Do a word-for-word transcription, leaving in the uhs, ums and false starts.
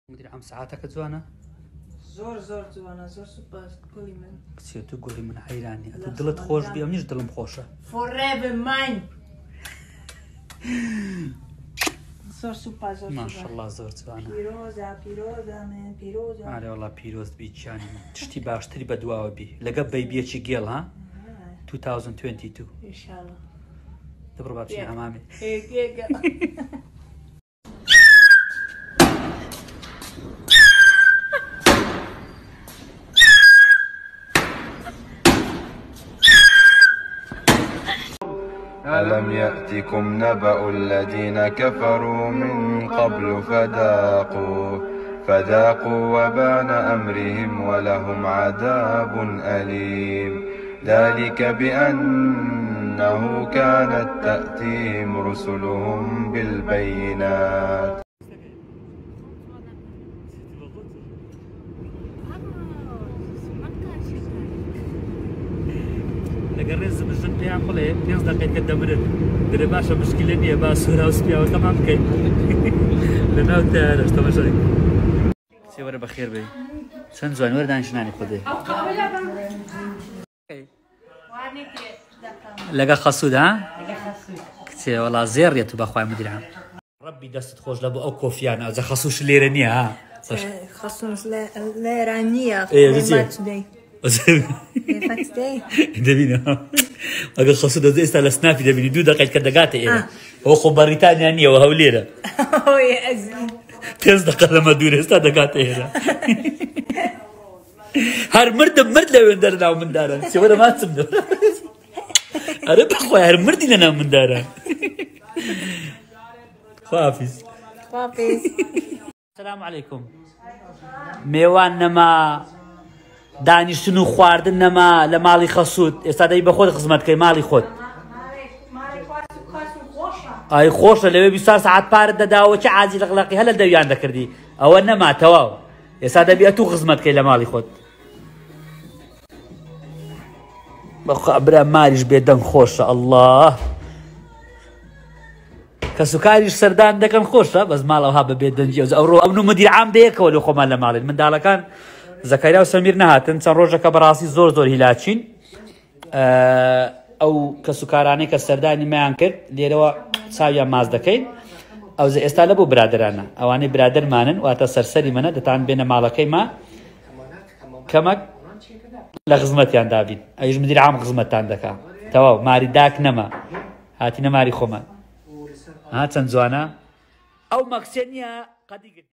مدير عام ساعاتك جوانه؟ زور زور جوانه زور سوپاس گوڵی من کچێ تو گۆڵی من حەیرانی ئەتو دڵت خۆش بێ ئەم نیش دڵم خۆشە forever mine زۆر سوپاس زۆر ماشەڵڵا زۆر جوانە پیرۆزە پیرۆزە من پیرۆزە ئارێ وەڵا پیرۆز بی گیانی من تشتی باشتری بە دواوە بی لەگە بەیبیەکی گێڵ ها two thousand twenty-two ئینشاڵڵا دەبڕ با بچین حەمامێ ألم يأتكم نبأ الذين كفروا من قبل فذاقوا فذاقوا وبان أمرهم ولهم عذاب أليم ذلك بأنه كانت تأتيهم رسلهم بالبينات لەگەر ڕێز بژن پێیان بڵێ پێنج دەقەیەکە دەبرن درێ باشە مشکلە نییە با سوورا و سپیاوە تەمام بکەین لەناو تیارەش تەماشای کچێ وەرە بەخێر بێ چەند جوان وەرە دانیشتنانی خودێ لەگە خەسوود ها کچێ وەڵا زێڕیە تو بەخوای مدیر عام ڕەبی دەستت خۆش لە بۆ ئەو کۆفیانە ئەوجە خەسووش لێرە نییە ها خەسووس لێرە نییە دەبینە ئەگەر خەسوود دەزێ ئێستا لە سنافی دەبینی دوو دەقەیت کە دەگاتە ئێرە ئەوە خۆ بەریتانیا نییەوە هەولێرە پێنج دەقە لەمە دوورە ئێستا دەگاتە ئێرە هەر مردم مرد لەوێن دەرناو مندارە سێوەرە ماچم دە ئەرە بەخوای هەر مردی لەناو مندارە خواحافیز خواحافیز سەلام عەلەیکوم میوان نەما دانیشتن و خواردن نەما لە ماڵی خەسوود ئێستا دەی بە خۆت خزمەتکەی ماڵی خۆت ئای خۆشە لەوێ بیست و چوار سەعات پارت دەداوە چه عاجی لەقلەقی هەلە دەویان دەکردی ئەوە نەما تەواو ئێستا دەبی ئەتوو خزمەتکەی لە ماڵی خۆت بەخوا برا ماریش بێدەنگ خۆشە ئەڵڵاه کەس و کاریش سەردان دەکەن خۆشە بەس ماڵەوەها بە بێدەنگی ئەوڕۆ ئەمن و مدیر عام بەیەکەوە لە خۆمان لە ماڵێن منداڵەکان زەکەریا و سەمیر نەهاتن چەند ڕۆژەکە بەڕاستی زۆر زۆر هیلاچین ئەو کەسوکارانەی کە سەردانی مەیان کرد لێرەوە چاویان ماز دەکەین ئەوزە ئێستا لە بۆ برادرانە ئەوانەی برادرمانن واتە سەرسەری منە دەتان بێنە ماڵەکەی ما کەمەک لە خزمەتیان دابین ئەویش مدیر عام خزمەتتان دەکا تەواو ماری داک نەما هاتینە ماری خۆمان ها چەند جوانە ئەو مەکسێ نییە قەدی